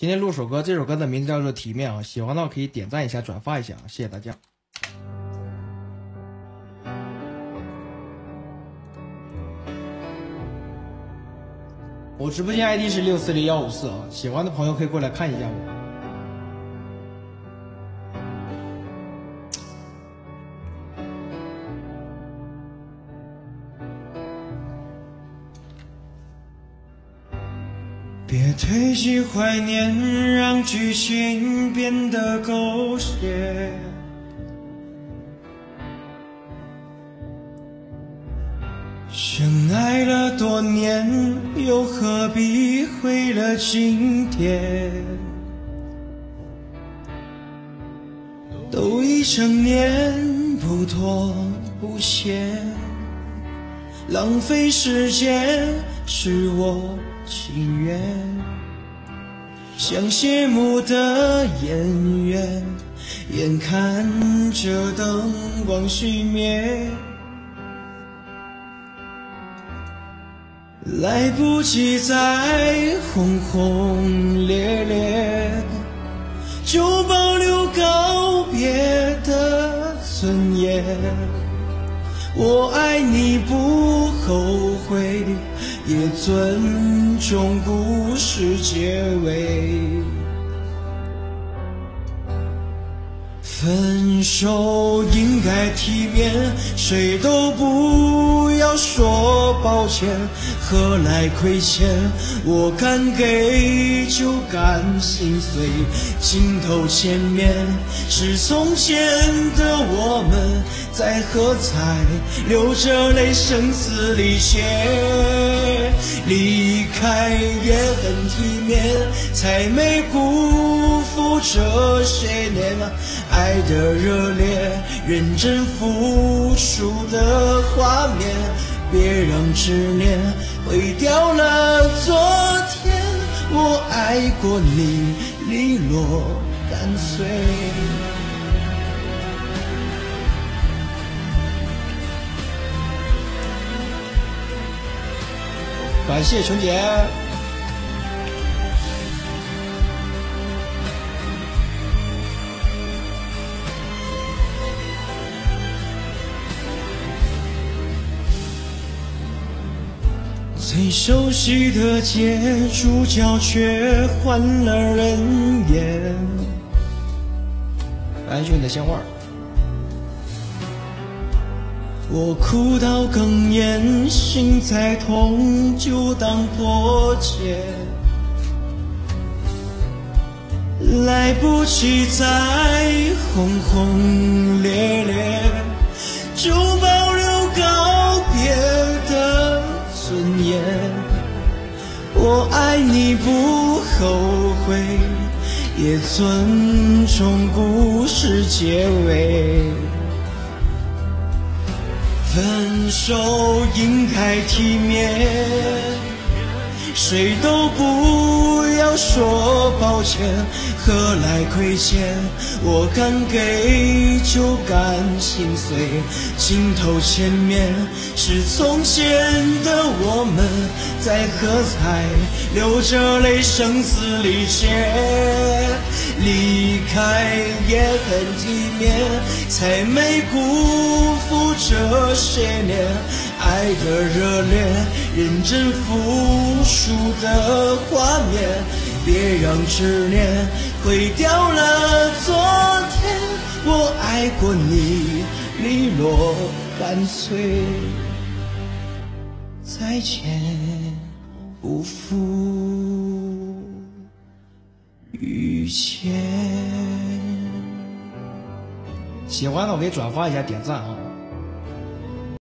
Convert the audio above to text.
今天录首歌，这首歌的名字叫做《体面》啊，喜欢的话可以点赞一下、转发一下，谢谢大家。我直播间 ID 是640154啊，喜欢的朋友可以过来看一下我。 别推挤怀念，让剧情变得狗血。深爱了多年，又何必毁了今天？都已成年，不拖不欠，浪费时间是我情愿，像谢幕的演员，眼看着灯光熄灭，来不及再轰轰烈烈，就保留告别的尊严。我爱你不后悔，也尊重故事结尾。分手应该体面，谁都不要说抱歉，何来亏欠？我敢给就敢心碎，镜头前面是从前的我们，在喝彩，流着泪，声嘶力竭。离开也很体面，才没辜负这些年爱的热烈，认真付出的画面，别让执念毁掉了昨天。我爱过你，利落干脆。 感谢琼姐。 最熟悉的街，主角却换了人演。 感谢你的鲜花。 我哭到哽咽，心再痛就当破解，来不及再轰轰烈烈，就保留告别的尊严。我爱你不后悔，也尊重故事结尾。分手应该体面，谁都不要说抱歉，何来亏欠？我敢给就敢心碎，镜头前面是从前的我们，在喝彩，流着泪，声嘶力竭。离开也很体面，才没辜负这些年爱的热烈，认真付出的画面，别让执念毁掉了昨天。我爱过你，利落干脆，再见不负遇见。 喜欢的我可以转发一下、点赞啊。